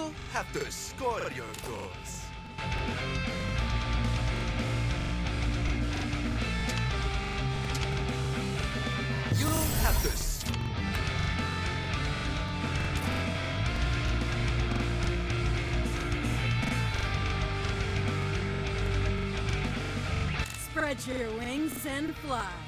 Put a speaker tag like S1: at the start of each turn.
S1: You have to score your goals. You have to
S2: Spread your wings and fly.